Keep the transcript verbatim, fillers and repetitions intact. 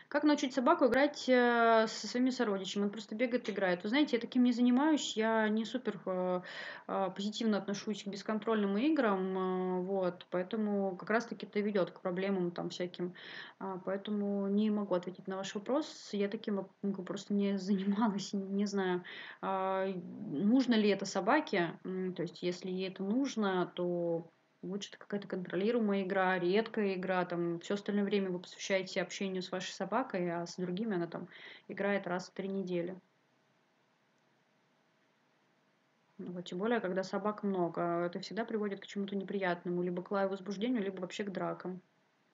Как научить собаку играть, э, со своими сородичами? Он просто бегает, играет. Вы знаете, я таким не занимаюсь. Я не супер, э, а, позитивно отношусь к бесконтрольным играм, э, вот, поэтому как раз таки это ведет к проблемам там всяким. А, поэтому не могу ответить на ваш вопрос. Я таким вот, ну, просто не занималась, и не знаю, а, нужно ли это собаке. М, то есть если ей это нужно, то лучше это какая-то контролируемая игра, редкая игра, там все остальное время вы посвящаете общению с вашей собакой, а с другими она там играет раз в три недели. Ну вот, тем более, когда собак много, это всегда приводит к чему-то неприятному, либо к лаю возбуждению, либо вообще к дракам.